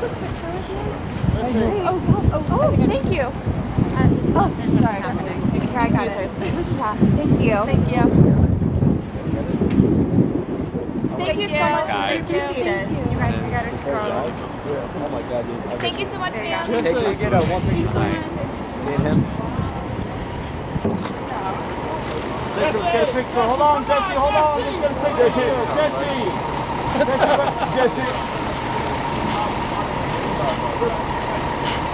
Thank you. Oh, sorry. Okay, I got it. Yeah, thank you. Thank you. Thank you so much. I appreciate it. You guys, we gotta go. Oh my God, dude. Thank you so much, man. Hey, can I get one picture tonight? Me and him? Let's get a picture. Hold on, Jesse. Hold on. Let's get a picture. Jesse. Jesse.